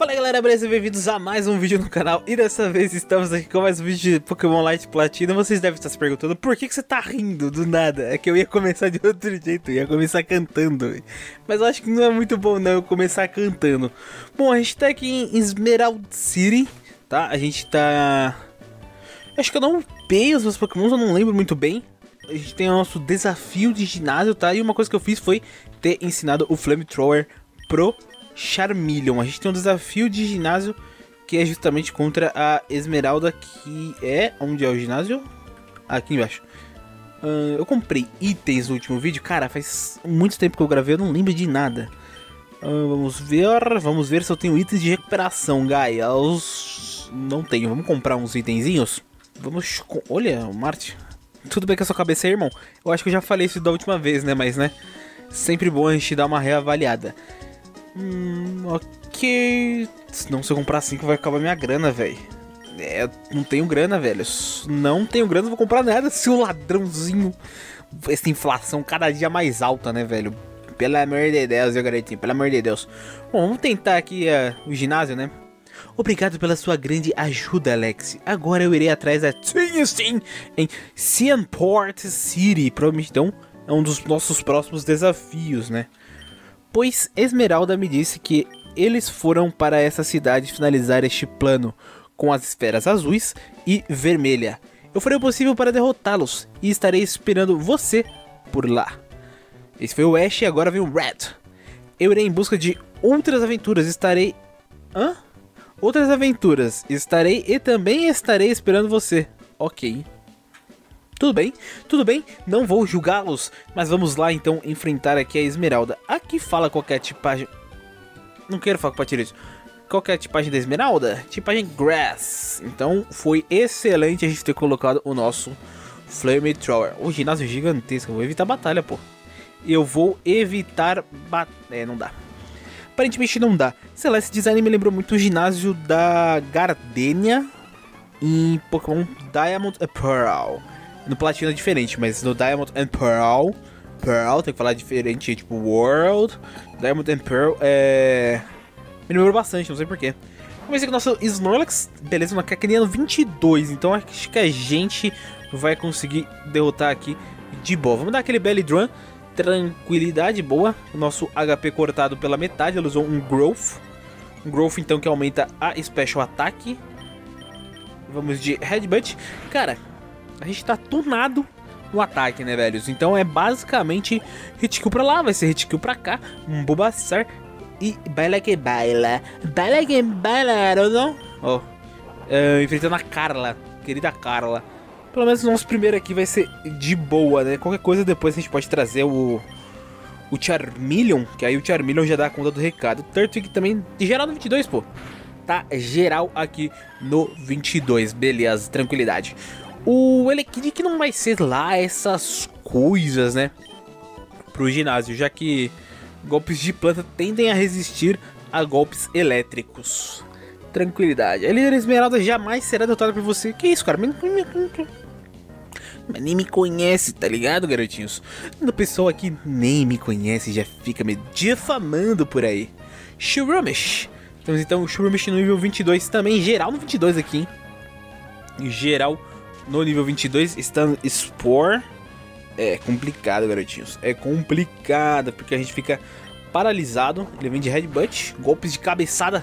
Fala aí galera, beleza? Bem-vindos a mais um vídeo no canal. E dessa vez estamos aqui com mais um vídeo de Pokémon Light Platina. Vocês devem estar se perguntando por que você tá rindo do nada. É que eu ia começar de outro jeito, ia começar cantando. Mas eu acho que não é muito bom não eu começar cantando. Bom, a gente tá aqui em Emerald City, tá? A gente tá... Acho que eu não upei os meus Pokémons, eu não lembro muito bem. A gente tem o nosso desafio de ginásio, tá? E uma coisa que eu fiz foi ter ensinado o Flamethrower pro Charmeleon. A gente tem um desafio de ginásio que é justamente contra a Esmeralda, que é... Onde é o ginásio? Aqui embaixo. Eu comprei itens no último vídeo. Cara, faz muito tempo que eu gravei, eu não lembro de nada. Vamos ver se eu tenho itens de recuperação, guys. Não tenho, vamos comprar uns itenzinhos. Vamos... Olha, o Marte. Tudo bem com a sua cabeça aí, irmão? Eu acho que eu já falei isso da última vez, né? Mas, né? Sempre bom a gente dar uma reavaliada. Ok. Não, se eu comprar 5 vai acabar minha grana, velho. Não tenho grana, velho. Não tenho grana, não vou comprar nada. Seu ladrãozinho. Essa inflação cada dia mais alta, né, velho? Pelo amor de Deus, eu garotinho. Pelo amor de Deus. Bom, vamos tentar aqui o ginásio, né? Obrigado pela sua grande ajuda, Alex. Agora eu irei atrás da Sim em Seaport City. Provavelmente então é um dos nossos próximos desafios, né? Pois Esmeralda me disse que eles foram para essa cidade finalizar este plano com as esferas azuis e vermelha. Eu farei o possível para derrotá-los e estarei esperando você por lá. Esse foi o Ash e agora vem o Red. Eu irei em busca de outras aventuras. Outras aventuras. Estarei e também estarei esperando você. Ok. Tudo bem, não vou julgá-los, mas vamos lá então enfrentar aqui a Esmeralda. Aqui fala qual que é a tipagem... Não quero falar com o Patrício. Qual que é a tipagem da Esmeralda? Tipagem Grass. Então foi excelente a gente ter colocado o nosso Flamethrower. O ginásio é gigantesco, eu vou evitar batalha, pô. Eu vou evitar não dá. Aparentemente não dá. Celeste Design me lembrou muito o ginásio da Gardenia em Pokémon Diamond and Pearl. No Platina é diferente, mas no Diamond and Pearl tem que falar diferente, tipo World, Diamond and Pearl me lembrou bastante, não sei porquê. Comecei com o nosso Snorlax, beleza, uma Cacnea no 22, então acho que a gente vai conseguir derrotar aqui de boa. Vamos dar aquele Belly Drum, tranquilidade, boa. O nosso HP cortado pela metade, ele usou um Growth. Um Growth então que aumenta a Special Attack. Vamos de Headbutt. Cara, a gente tá tunado no ataque, né, velhos? Então é basicamente hit kill pra lá, vai ser hit kill pra cá, um Bulbasaur e baila que baila. Baila que baila, não? Ó, enfrentando a Carla, querida Carla. Pelo menos o nosso primeiro aqui vai ser de boa, né? Qualquer coisa depois a gente pode trazer o Charmeleon, que aí o Charmeleon já dá conta do recado. O Turtwig também, geral no 22, pô. Tá geral aqui no 22, beleza, tranquilidade. O Elekid que não vai ser lá essas coisas, né, pro ginásio, já que golpes de planta tendem a resistir a golpes elétricos. Tranquilidade. A líder Esmeralda jamais será derrotada por você. Que isso, cara? Nem me conhece, tá ligado, garotinhos? O pessoal aqui nem me conhece, já fica me difamando por aí. Shroomish. Temos então o Shroomish no nível 22 também, geral no 22 aqui, hein? Geral no nível 22, Stun Spore. É complicado, garotinhos. É complicado, porque a gente fica paralisado. Ele vem de Headbutt, golpes de cabeçada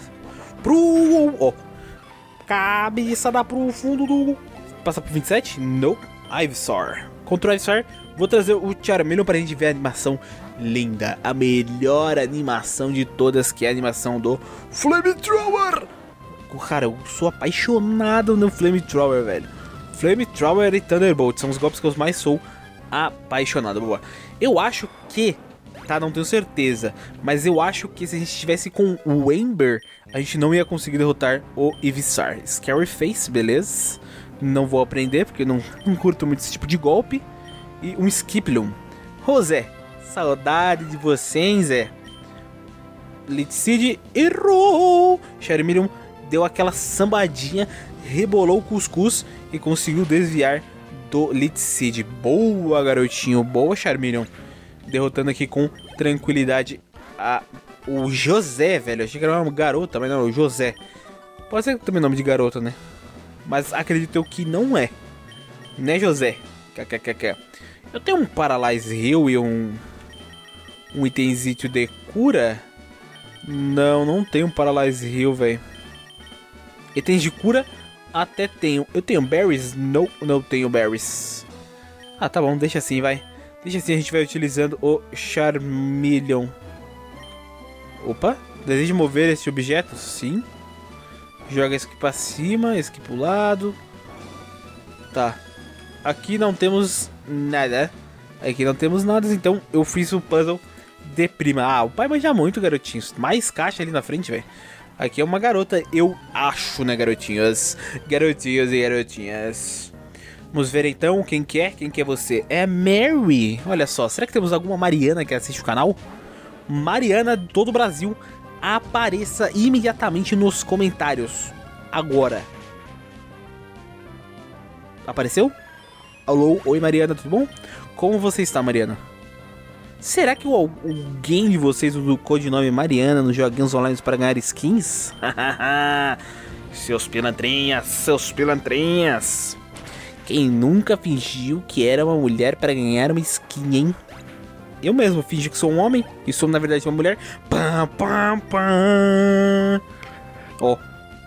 cabeçada pro fundo do... Passa pro 27? Não. Ivysaur. Contra o Ivysaur, vou trazer o Charmeleon pra gente ver a animação linda. A melhor animação de todas, que é a animação do Flamethrower. Cara, eu sou apaixonado no Flamethrower, velho. Flamethrower e Thunderbolt são os golpes que eu mais sou apaixonado. Boa. Eu acho que... Tá, não tenho certeza. Mas eu acho que se a gente estivesse com o Ember, a gente não ia conseguir derrotar o Ivysaur. Scary Face, beleza. Não vou aprender, porque eu não curto muito esse tipo de golpe. E um Skiploom. Rosé, saudade de você, hein, Zé. Litseed errou. Charmeleon deu aquela sambadinha, rebolou o cuscuz e conseguiu desviar do Litseed. Boa, garotinho. Boa, Charmeleon. Derrotando aqui com tranquilidade a o José, velho. Eu achei que era uma garota, mas não, é o José. Pode ser também nome de garota, né? Mas acredito eu que não é. Né, José? Eu tenho um Paralyze Heal e um itemzito de cura. Não tenho um Paralyze Heal, velho. Itens de cura até tenho. Eu tenho berries? Não tenho berries. Ah, tá bom, deixa assim, vai. Deixa assim, a gente vai utilizando o Charmeleon. Opa, deseja mover esse objeto? Sim. Joga esse aqui pra cima, esse aqui pro lado. Tá. Aqui não temos nada. Aqui não temos nada, então eu fiz o puzzle de prima. Ah, o pai manja muito, garotinhos. Mais caixa ali na frente, velho. Aqui é uma garota, eu acho, né, garotinhos? Garotinhos e garotinhas. Vamos ver então quem que é? Quem que é você? É Mary. Olha só, será que temos alguma Mariana que assiste o canal? Mariana de todo o Brasil, apareça imediatamente nos comentários. Agora. Apareceu? Alô, oi Mariana, tudo bom? Como você está, Mariana? Será que alguém de vocês usa o codinome Mariana nos joguinhos online para ganhar skins? Seus pilantrinhas, seus pilantrinhas. Quem nunca fingiu que era uma mulher para ganhar uma skin, hein? Eu mesmo fingi que sou um homem e sou na verdade uma mulher. Pam, pam, pam. Ó.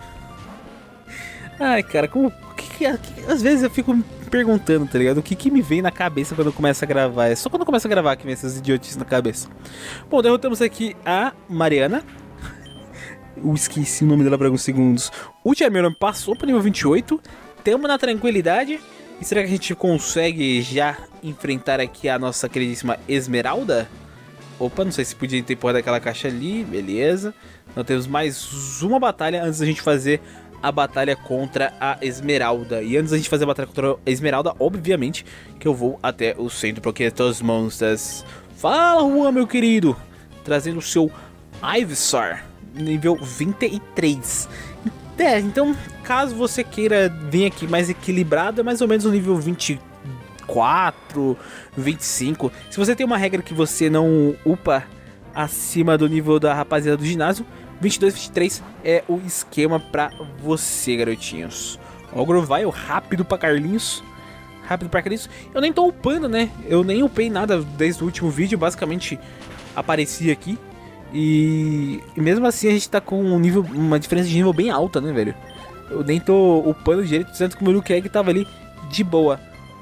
Ai, cara, como... às vezes eu fico me perguntando, tá ligado? O que me vem na cabeça quando eu começo a gravar? É só quando eu começo a gravar que vem essas idiotices na cabeça. Bom, derrotamos aqui a Mariana. Eu esqueci o nome dela por alguns segundos. O Charmeleon passou para nível 28. Temos na tranquilidade. E será que a gente consegue já enfrentar aqui a nossa queridíssima Esmeralda? Opa, não sei se podia ter porra daquela caixa ali. Beleza. Nós temos mais uma batalha antes da gente fazer a batalha contra a Esmeralda. E antes da gente fazer a batalha contra a Esmeralda, obviamente que eu vou até o centro Pokétos Monsters. Fala, Juan, meu querido. Trazendo o seu Ivysaur, nível 23. Então, caso você queira vir aqui mais equilibrado, é mais ou menos o nível 24, 25. Se você tem uma regra que você não upa acima do nível da rapaziada do ginásio, 22, 23 é o esquema pra você, garotinhos. O Grovyle rápido pra Carlinhos. Rápido pra Carlinhos. Eu nem tô upando, né? Eu nem upei nada desde o último vídeo. Basicamente, apareci aqui. E mesmo assim a gente tá com uma diferença de nível bem alta, né, velho? Eu nem tô upando direito, tanto que o meu Luke Egg tava ali de boa.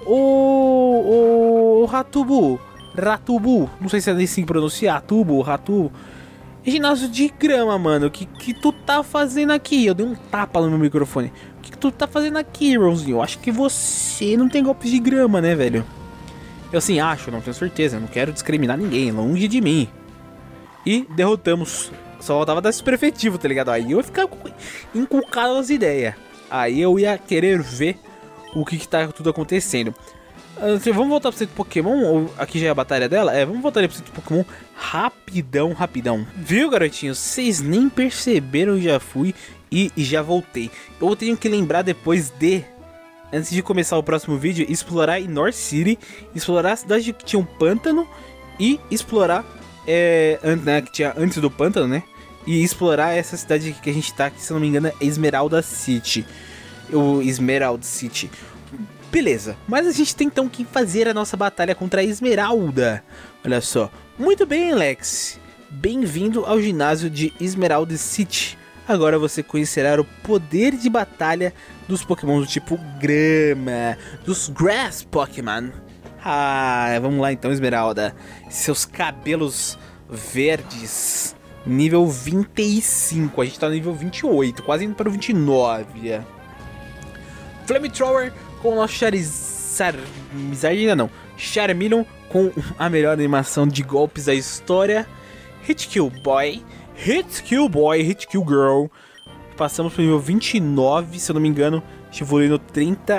Ô Ratubu, não sei se é assim que pronuncia, Ratubu. Ginásio de grama, mano, o que tu tá fazendo aqui? Eu dei um tapa no meu microfone. O que tu tá fazendo aqui, irmãozinho? Eu acho que você não tem golpes de grama, né, velho? Eu assim acho, não tenho certeza, não quero discriminar ninguém, longe de mim. E derrotamos. Só faltava dar super efetivo, tá ligado? Aí eu ia ficar inculcado nas ideias. Aí eu ia querer ver o que tá tudo acontecendo. Vamos voltar pro centro Pokémon. Aqui já é a batalha dela. Vamos voltar ali pro centro Pokémon rapidão. Viu, garotinhos? Vocês nem perceberam, já fui e já voltei. Eu tenho que lembrar depois antes de começar o próximo vídeo, explorar em North City, explorar a cidade que tinha um pântano e explorar... que tinha antes do pântano, né? E explorar essa cidade que a gente tá, que se não me engano é Esmeralda City. O Esmeralda City. Beleza, mas a gente tem então que fazer a nossa batalha contra a Esmeralda. Olha só. Muito bem, Alex. Bem-vindo ao ginásio de Esmeralda City. Agora você conhecerá o poder de batalha dos Pokémon do tipo grama, dos Grass Pokémon. Vamos lá então, Esmeralda. Seus cabelos verdes. Nível 25. A gente tá no nível 28. Quase indo para o 29. Flamethrower com o nosso Charizard ainda não. Charmeleon com a melhor animação de golpes da história. Hit Kill Boy. Hit Kill Boy. Hit Kill Girl. Passamos pro nível 29. Se eu não me engano, a gente evoluiu no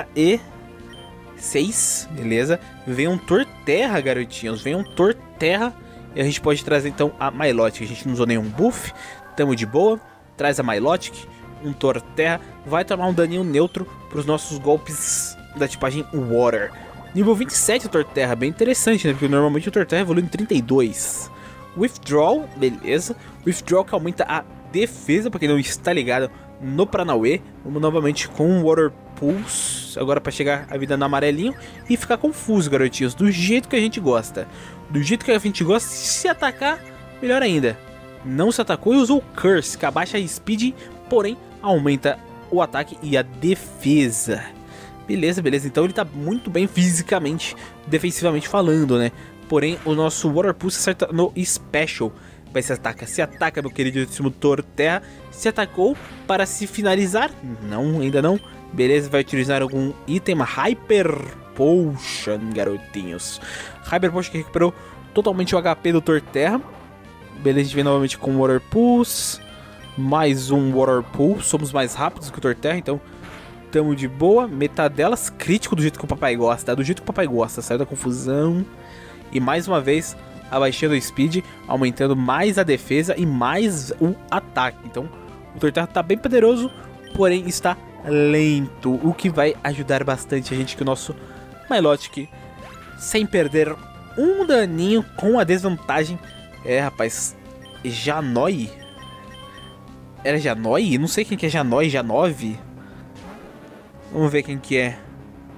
36. Beleza. Vem um Torterra, garotinhos. Vem um Torterra. E a gente pode trazer então a Milotic. A gente não usou nenhum buff. Tamo de boa. Traz a Milotic. Um Torterra. Vai tomar um daninho neutro para os nossos golpes da tipagem Water. Nível 27 o Torterra. Bem interessante, né? Porque normalmente o Torterra evolui em 32. Withdraw, beleza. Withdraw que aumenta a defesa, pra quem não está ligado, no Paranauê. Vamos novamente com Water Pulse, agora pra chegar a vida no amarelinho e ficar confuso, garotinhos, do jeito que a gente gosta. Do jeito que a gente gosta, se atacar, melhor ainda. Não se atacou e usou o Curse, que abaixa a Speed, porém aumenta o ataque e a defesa. Beleza, beleza, então ele tá muito bem fisicamente, defensivamente falando, né? Porém, o nosso Water Pulse acerta no Special. Vai se ataca, meu queridíssimo Torterra. Se atacou para se finalizar? Não, ainda não. Beleza, vai utilizar algum item, Hyper Potion, garotinhos. Hyper Potion que recuperou totalmente o HP do Torterra. Beleza, a gente vem novamente com Water Pulse. Mais um Water Pulse. Somos mais rápidos que o Torterra, então tamo de boa. Metadelas, crítico do jeito que o papai gosta. Do jeito que o papai gosta, saiu da confusão. E mais uma vez, abaixando o Speed, aumentando mais a defesa e mais o ataque. Então, o Torterra tá bem poderoso, porém está lento. O que vai ajudar bastante a gente que o nosso Milotic, sem perder um daninho com a desvantagem. É, rapaz, Janoi? Era Janoi? Não sei quem que é Janoi, Janove. Vamos ver quem que é.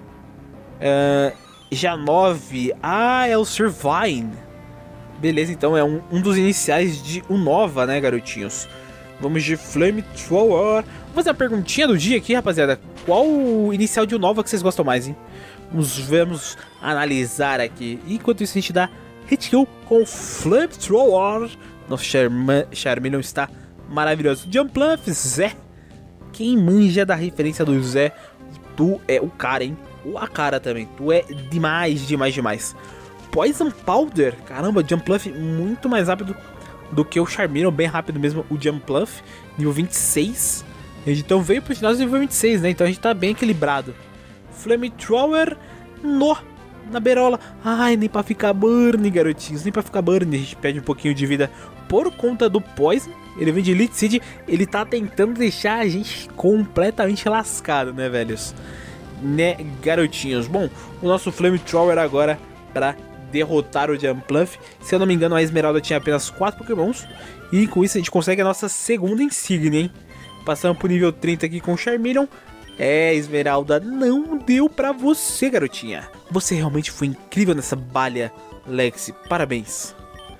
Janove. Ah, é o Survine. Beleza, então é um dos iniciais de Unova, né, garotinhos? Vamos de Flamethrower. Vou fazer a perguntinha do dia aqui, rapaziada. Qual o inicial de Unova que vocês gostam mais, hein? Vamos analisar aqui. Enquanto isso, a gente dá hit kill com Flamethrower. Nosso Charmeleon está maravilhoso. Jumpluff, Zé. Quem manja da referência do Zé, tu é o cara, hein? Ou a cara também. Tu é demais, demais, demais. Poison Powder. Caramba, Jumpluff muito mais rápido do que o Charmeleon. Bem rápido mesmo o Jumpluff. Nível 26. Então veio pro final do nível 26, né? Então a gente tá bem equilibrado. Flamethrower na beirola. Ai, nem pra ficar burn, garotinhos. Nem pra ficar burn. A gente perde um pouquinho de vida por conta do Poison. Ele vem de Elite Seed. Ele tá tentando deixar a gente completamente lascado, né, velhos? Né, garotinhos? Bom, o nosso Flamethrower agora pra derrotar o Jumpluff. Se eu não me engano, a Esmeralda tinha apenas 4 Pokémons. E com isso a gente consegue a nossa segunda insígnia, hein? Passamos pro nível 30 aqui com o Charmeleon. É, Esmeralda, não deu pra você, garotinha. Você realmente foi incrível nessa balha, Lexi. Parabéns.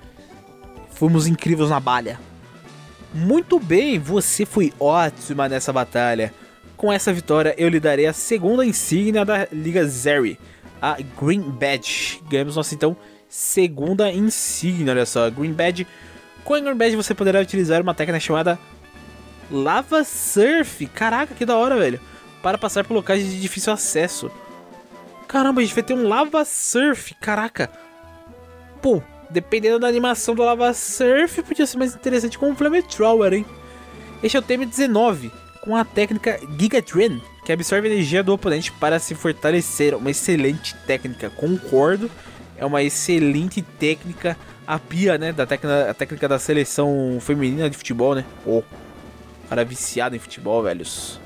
Fomos incríveis na balha. Muito bem, você foi ótima nessa batalha. Com essa vitória, eu lhe darei a segunda insígnia da Liga Zeri, a Green Badge. Ganhamos nossa, então, segunda insígnia, olha só, Green Badge. Com a Green Badge, você poderá utilizar uma técnica chamada Lava Surf. Caraca, que da hora, velho. Para passar por locais de difícil acesso. Caramba, a gente vai ter um Lava Surf, caraca. Pô, dependendo da animação do Lava Surf, podia ser mais interessante com o Flamethrower, hein. Este é o TM19. Com a técnica Giga Drain, que absorve a energia do oponente para se fortalecer. Uma excelente técnica, concordo. É uma excelente técnica. A Pia, né, a técnica da seleção feminina de futebol, né. Pô, cara viciado em futebol, velhos.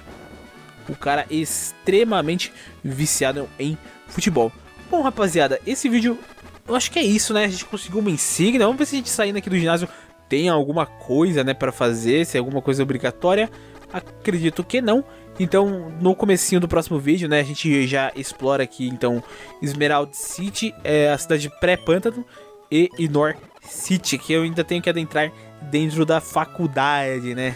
O cara é extremamente viciado em futebol. Bom, rapaziada, esse vídeo, eu acho que é isso, né. A gente conseguiu uma insígnia. Vamos ver se a gente saindo aqui do ginásio tem alguma coisa, né, para fazer. Se é alguma coisa obrigatória. Acredito que não. Então, no comecinho do próximo vídeo, né, a gente já explora aqui, então, Emerald City, a cidade pré-pântano, e Inor City, que eu ainda tenho que adentrar dentro da faculdade, né.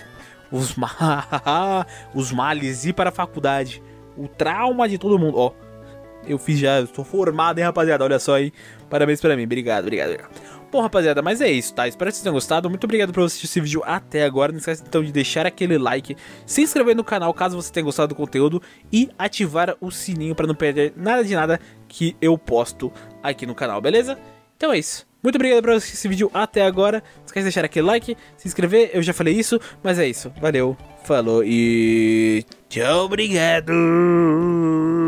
Os males ir para a faculdade. O trauma de todo mundo. Ó, eu fiz já, eu estou formado, hein, rapaziada. Olha só aí. Parabéns pra mim. Obrigado, obrigado, obrigado. Bom, rapaziada, mas é isso, tá? Espero que vocês tenham gostado. Muito obrigado por assistir esse vídeo até agora. Não esquece então de deixar aquele like, se inscrever no canal caso você tenha gostado do conteúdo e ativar o sininho para não perder nada de nada que eu posto aqui no canal, beleza? Então é isso. Muito obrigado por assistir esse vídeo até agora. Não esquece de deixar aquele like, se inscrever. Eu já falei isso, mas é isso. Valeu, falou e tchau, obrigado!